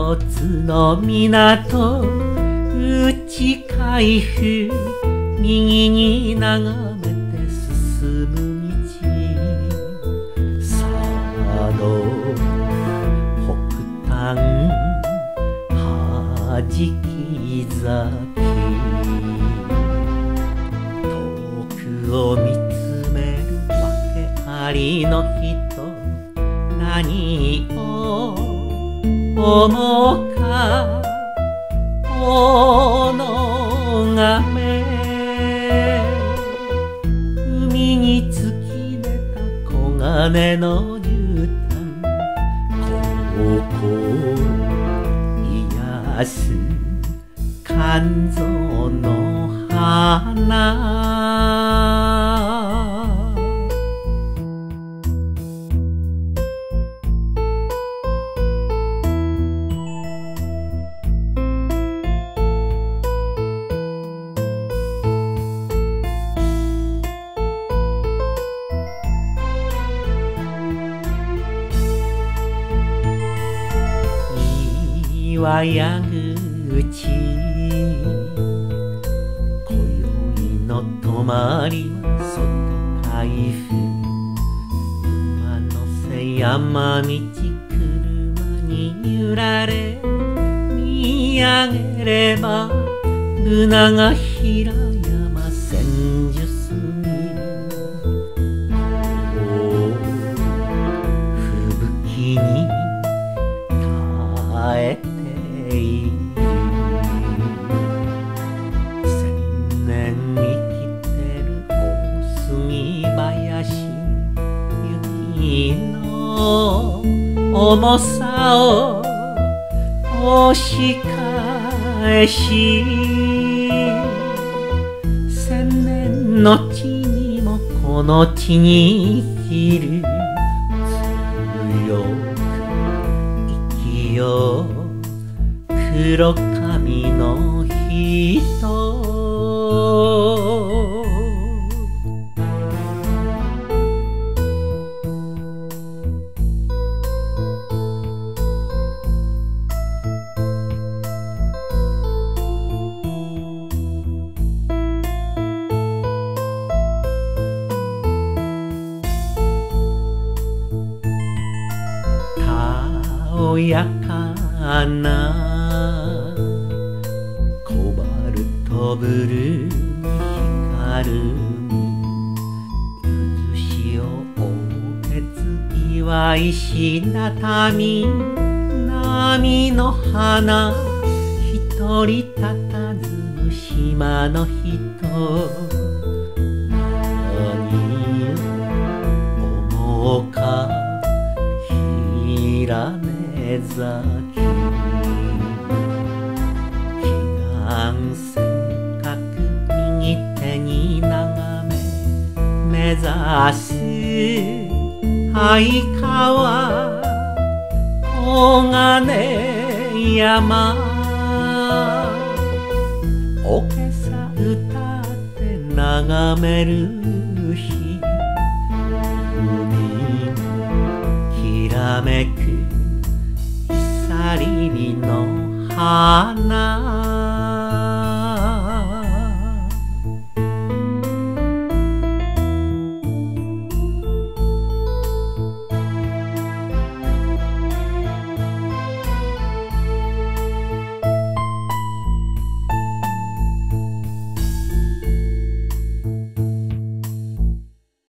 一つの港内海部右に眺めて進む道佐渡北端はじき咲き遠くを見つめるわけありの人何を思うかおのがめ海に突き出た黄金の絨毯ここ癒す肝臓の花岩屋口今宵の泊まりは外海部馬の背山道車に揺られ見上げればブナが平山千住杉吹雪に耐えて千年生きてる大杉林雪の重さを押し返し千年の地にもこの地に生きる強く生きよう黒髪の人たおやかなコバルトブルーに光る海しを覆えず岩石畳波の花一人たたずむ島の人何を思うかひらめ咲き線角右手に眺め目指す相川黄金山おけさ歌って眺める日海のきらめくさり火の花